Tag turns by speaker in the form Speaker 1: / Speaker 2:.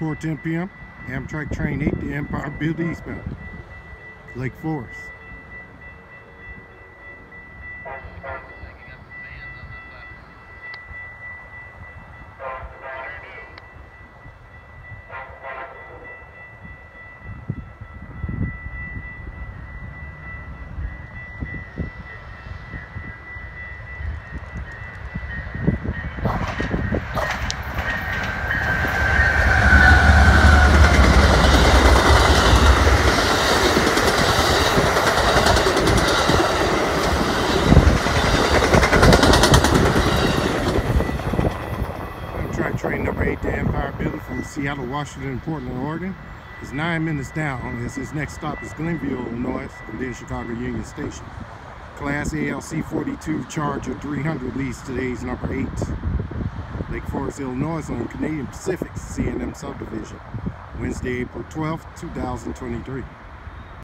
Speaker 1: 4:10 p.m. Amtrak Train 8 to Empire Building Eastbound. Lakeforest. Train number 8 to Empire Building from Seattle, Washington, and Portland, Oregon is 9 minutes down as his next stop is Glenville, Illinois, and then Chicago Union Station. Class ALC 42 Charger 300 leads today's number 8. Lakeforest, Illinois on Canadian Pacific's C&M Subdivision. Wednesday, April 12th, 2023.